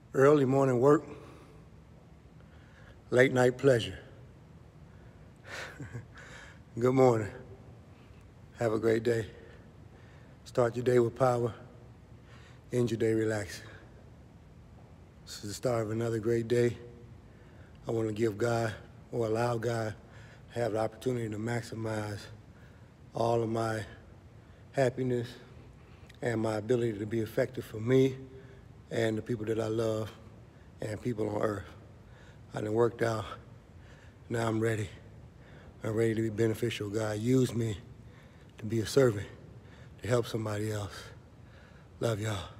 Early morning work, late night pleasure. Good morning. Have a great day. Start your day with power, end your day relaxing. This is the start of another great day. I want to give God, or allow God, to have the opportunity to maximize all of my happiness and my ability to be effective for me and the people that I love and people on earth. I done worked out. Now I'm ready. I'm ready to be beneficial. God used me to be a servant, to help somebody else. Love y'all.